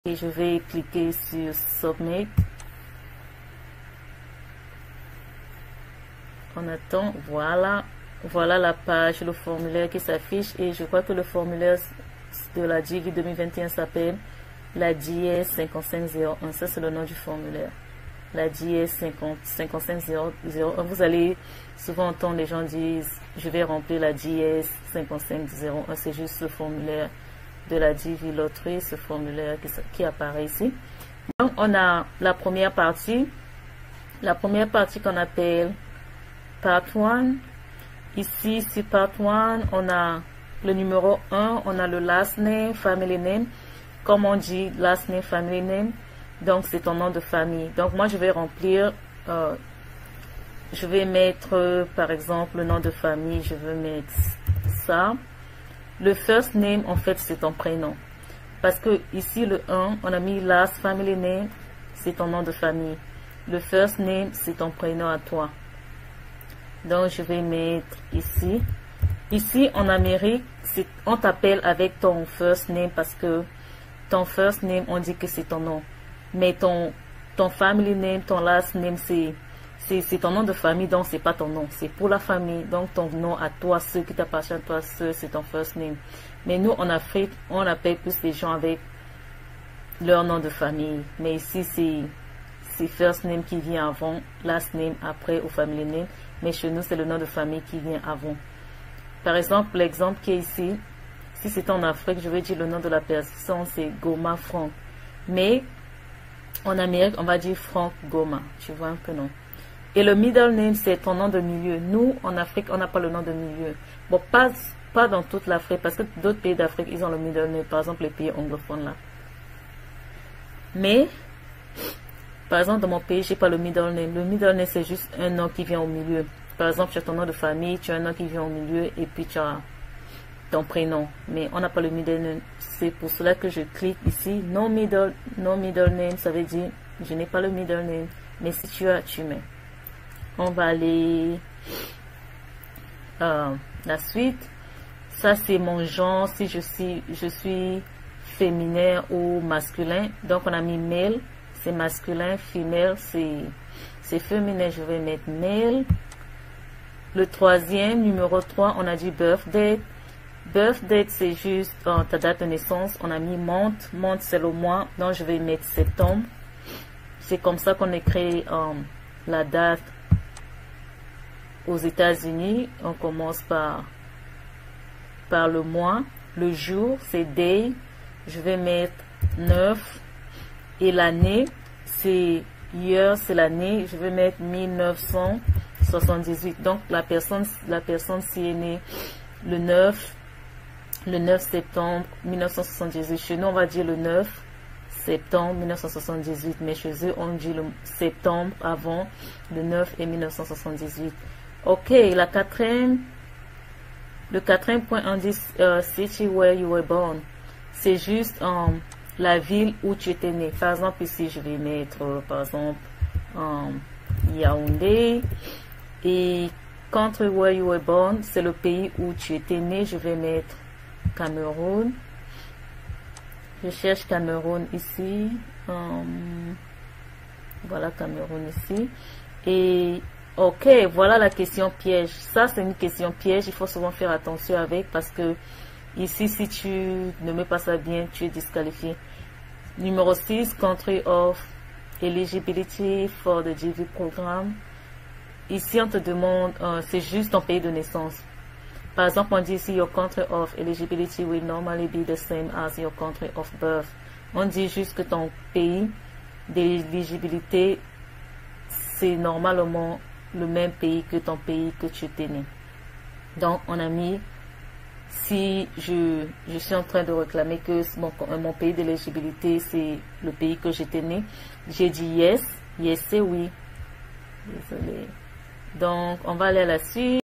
Et je vais cliquer sur Submit. On attend, voilà la page, le formulaire qui s'affiche, et je crois que le formulaire de la DIV 2021 s'appelle la DIS 5501. Ça, c'est le nom du formulaire. La DIS 5501. Vous allez souvent entendre les gens dire je vais remplir la DIS 5501. C'est juste le formulaire de la DIV Loterie, ce formulaire qui apparaît ici. Donc, on a la première partie qu'on appelle Part 1. Ici, sur Part 1, on a le numéro 1, on a le last name, family name. Comme on dit last name, family name, donc c'est ton nom de famille. Donc moi, je vais remplir, je vais mettre, par exemple, le nom de famille, je vais mettre ça. Le first name, en fait, c'est ton prénom. Parce que ici, le 1, on a mis last family name, c'est ton nom de famille. Le first name, c'est ton prénom à toi. Donc, je vais mettre ici. Ici, en Amérique, on t'appelle avec ton first name parce que ton first name, on dit que c'est ton nom. Mais ton family name, ton last name, c'est ton nom de famille, donc c'est pas ton nom. C'est pour la famille. Donc, ton nom à toi, ceux qui t'appartiennent à toi, c'est ton first name. Mais nous, en Afrique, on appelle plus les gens avec leur nom de famille. Mais ici, c'est first name qui vient avant, last name après ou family name. Mais chez nous, c'est le nom de famille qui vient avant. Par exemple, l'exemple qui est ici, si c'est en Afrique, je vais dire le nom de la personne, c'est Goma Franck. Mais en Amérique, on va dire Franck Goma. Tu vois un peu, non? Et le middle name, c'est ton nom de milieu. Nous, en Afrique, on n'a pas le nom de milieu. Bon, pas dans toute l'Afrique, parce que d'autres pays d'Afrique, ils ont le middle name. Par exemple, les pays anglophones, là. Mais, par exemple, dans mon pays, j'ai pas le middle name. Le middle name, c'est juste un nom qui vient au milieu. Par exemple, tu as ton nom de famille, tu as un nom qui vient au milieu, et puis tu as ton prénom. Mais on n'a pas le middle name. C'est pour cela que je clique ici. No middle name, ça veut dire, je n'ai pas le middle name. Mais si tu as, tu mets. On va aller la suite. Ça, c'est mon genre, si je suis féminin ou masculin. Donc, on a mis male, c'est masculin, female, c'est féminin. Je vais mettre male. Le troisième, numéro 3, on a dit birth date. Birth date, c'est juste ta date de naissance. On a mis month. Month, c'est le mois. Donc, je vais mettre septembre. C'est comme ça qu'on écrit la date aux États-Unis. On commence par le mois. Le jour, c'est day. Je vais mettre 9. Et l'année, c'est year, c'est l'année. Je vais mettre 1978. Donc, la personne s'y est née le 9 septembre 1978. Chez nous, on va dire le 9 septembre 1978. Mais chez eux, on dit le septembre avant le 9 et 1978. Ok, le quatrième point, on dit city where you were born. C'est juste la ville où tu étais né. Par exemple, ici, je vais mettre, par exemple, Yaoundé. Et country where you were born, c'est le pays où tu étais né. Je vais mettre Cameroun. Je cherche Cameroun ici. Voilà Cameroun ici. Et ok, voilà la question piège. Ça, c'est une question piège. Il faut souvent faire attention avec parce que ici, si tu ne mets pas ça bien, tu es disqualifié. Numéro 6, country of eligibility for the GV programme. Ici, on te demande, c'est juste ton pays de naissance. Par exemple, on dit ici, your country of eligibility will normally be the same as your country of birth. On dit juste que ton pays d'éligibilité, c'est normalement le même pays que ton pays que tu étais né. Donc, on a mis, si je suis en train de réclamer que mon pays d'éligibilité, c'est le pays que j'étais né, j'ai dit yes. Yes, c'est oui. Désolé. Donc, on va aller à la suite.